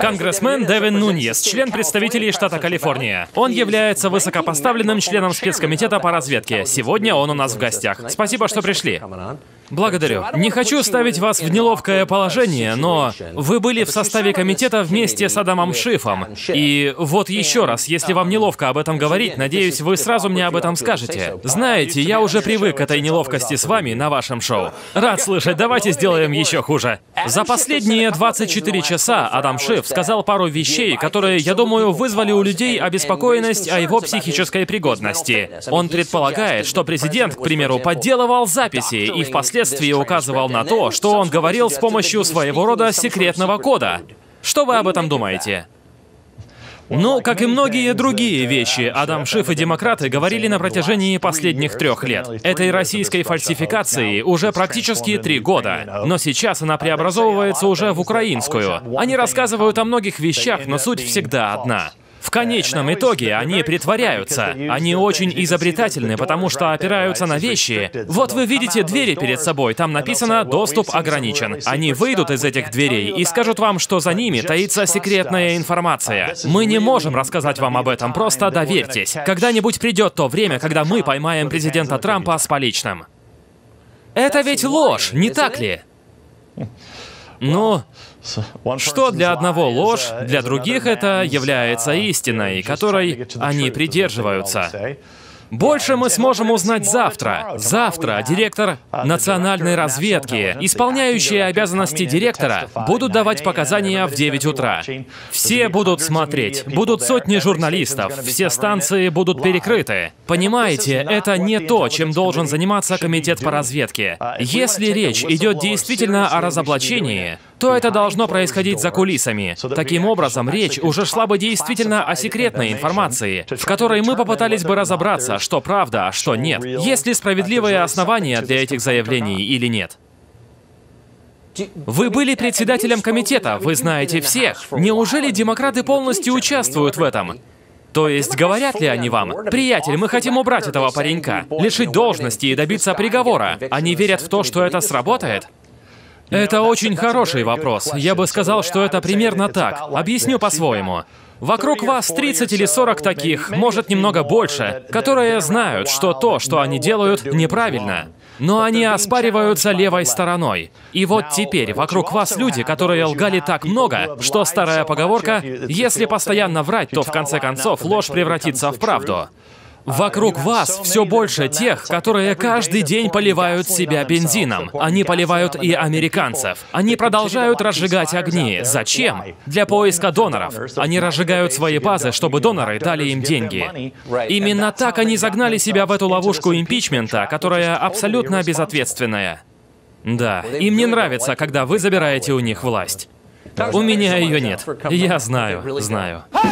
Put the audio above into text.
Конгрессмен Девин Нуньес, член представителей штата Калифорния. Он является высокопоставленным членом спецкомитета по разведке. Сегодня он у нас в гостях. Спасибо, что пришли. Благодарю. Не хочу ставить вас в неловкое положение, но вы были в составе комитета вместе с Адамом Шифом. И вот еще раз, если вам неловко об этом говорить, надеюсь, вы сразу мне об этом скажете. Знаете, я уже привык к этой неловкости с вами на вашем шоу. Рад слышать, давайте сделаем еще хуже. За последние 24 часа Адам Шиф сказал пару вещей, которые, я думаю, вызвали у людей обеспокоенность о его психической пригодности. Он предполагает, что президент, к примеру, подделывал записи и впоследствии указывал на то, что он говорил с помощью своего рода секретного кода. Что вы об этом думаете? Ну, как и многие другие вещи, Адам Шиф и демократы говорили на протяжении последних 3 лет. Этой российской фальсификации уже практически 3 года. Но сейчас она преобразовывается уже в украинскую. Они рассказывают о многих вещах, но суть всегда одна. В конечном итоге они притворяются. Они очень изобретательны, потому что опираются на вещи. Вот вы видите двери перед собой, там написано «Доступ ограничен». Они выйдут из этих дверей и скажут вам, что за ними таится секретная информация. Мы не можем рассказать вам об этом, просто доверьтесь. Когда-нибудь придет то время, когда мы поймаем президента Трампа с поличным. Это ведь ложь, не так ли? Ну, что для одного ложь, для других это является истиной, которой они придерживаются. Больше мы сможем узнать завтра. Завтра директор национальной разведки, исполняющие обязанности директора, будут давать показания в 9 утра. Все будут смотреть, будут сотни журналистов, все станции будут перекрыты. Понимаете, это не то, чем должен заниматься комитет по разведке. Если речь идет действительно о разоблачении, то это должно происходить за кулисами. Таким образом, речь уже шла бы действительно о секретной информации, в которой мы попытались бы разобраться, что правда, а что нет. Есть ли справедливые основания для этих заявлений или нет? Вы были председателем комитета, вы знаете всех. Неужели демократы полностью участвуют в этом? То есть, говорят ли они вам: «Приятель, мы хотим убрать этого паренька, лишить должности и добиться приговора»? Они верят в то, что это сработает? Это очень хороший вопрос. Я бы сказал, что это примерно так. Объясню по-своему. Вокруг вас 30 или 40 таких, может, немного больше, которые знают, что то, что они делают, неправильно. Но они оспариваются левой стороной. И вот теперь вокруг вас люди, которые лгали так много, что старая поговорка «если постоянно врать, то в конце концов ложь превратится в правду». Вокруг вас все больше тех, которые каждый день поливают себя бензином. Они поливают и американцев. Они продолжают разжигать огни. Зачем? Для поиска доноров. Они разжигают свои базы, чтобы доноры дали им деньги. Именно так они загнали себя в эту ловушку импичмента, которая абсолютно безответственная. Да, им не нравится, когда вы забираете у них власть. У меня ее нет. Я знаю.